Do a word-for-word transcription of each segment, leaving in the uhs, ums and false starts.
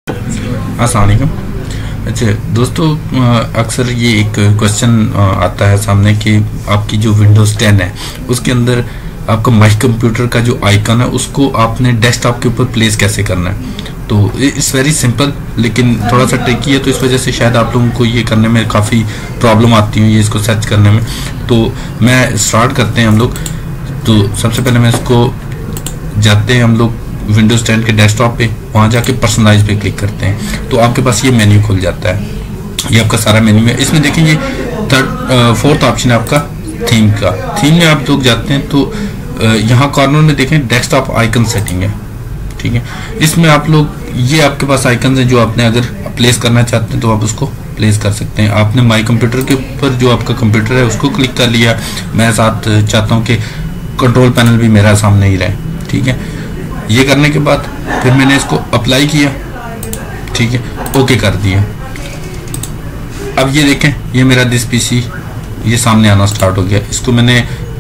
अस्सलाम वालेकुम। अच्छा दोस्तों, अक्सर ये एक क्वेश्चन आता है सामने कि आपकी जो विंडोज़ टेन है उसके अंदर आपका माई कंप्यूटर का जो आइकन है उसको आपने डेस्कटॉप के ऊपर प्लेस कैसे करना है। तो इट्स वेरी सिंपल, लेकिन थोड़ा सा ट्रिकी है, तो इस वजह से शायद आप लोगों को ये करने में काफ़ी प्रॉब्लम आती है, ये इसको सर्च करने में। तो मैं स्टार्ट करते हैं हम लोग। तो सबसे पहले मैं इसको जाते हैं हम लोग विंडोज़ टेन के डेस्कटॉप पे, वहाँ जाके पर्सनलाइज पे क्लिक करते हैं तो आपके पास ये मेन्यू खुल जाता है। ये आपका सारा मेन्यू है। इसमें देखें ये थर्ड फोर्थ ऑप्शन है आपका थीम का। थीम में आप लोग जाते हैं तो यहाँ कॉर्नर में देखें डेस्कटॉप आइकन सेटिंग है, ठीक है। इसमें आप लोग ये आपके पास आइकन है जो आपने अगर प्लेस करना चाहते हैं तो आप उसको प्लेस कर सकते हैं। आपने माई कंप्यूटर के ऊपर जो आपका कंप्यूटर है उसको क्लिक कर लिया। मैं साथ चाहता हूँ कि कंट्रोल पैनल भी मेरा सामने ही रहे, ठीक है। ये करने के बाद फिर मैंने इसको अप्लाई किया, ठीक है, ओके कर दिया। अब ये देखें ये मेरा दिस पीसी ये सामने आना स्टार्ट हो गया। इसको मैंने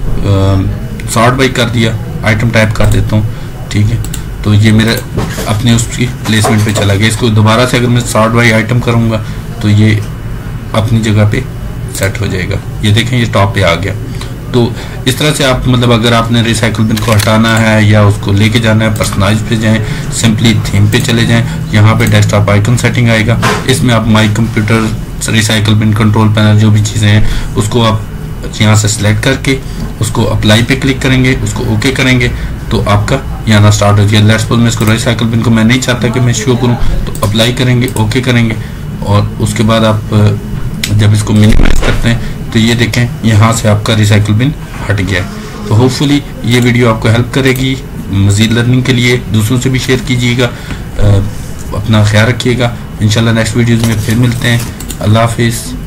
सॉर्ट बाई कर दिया, आइटम टाइप कर देता हूँ, ठीक है। तो ये मेरे अपने उसकी प्लेसमेंट पे चला गया। इसको दोबारा से अगर मैं सॉर्ट बाई आइटम करूँगा तो ये अपनी जगह पे सेट हो जाएगा। ये देखें ये टॉप पे आ गया। तो इस तरह से आप मतलब अगर आपने रिसाइकल बिन को हटाना है या उसको लेके जाना है, पर्सनलाइज पे जाएं, सिंपली थीम पे चले जाएं, यहाँ पे डेस्कटॉप आइकन सेटिंग आएगा। इसमें आप my computer, recycle bin, control panel जो भी चीज़ें हैं उसको आप यहाँ से सिलेक्ट करके उसको अप्लाई पे क्लिक करेंगे, उसको ओके करेंगे तो आपका ये आना स्टार्ट हो गया। लेट्स सपोज मैं इसको रिसाइकल बिन को मैं नहीं चाहता कि मैं शो करूँ, तो अप्लाई करेंगे, ओके करेंगे और उसके बाद आप जब इसको मिनिमाइज करते हैं तो ये देखें यहाँ से आपका रिसाइकल बिन हट गया है। तो होपफुली ये वीडियो आपको हेल्प करेगी मज़ीद लर्निंग के लिए। दूसरों से भी शेयर कीजिएगा। अपना ख्याल रखिएगा। इंशाल्लाह नेक्स्ट वीडियोज़ में फिर मिलते हैं। अल्लाह हाफिज़।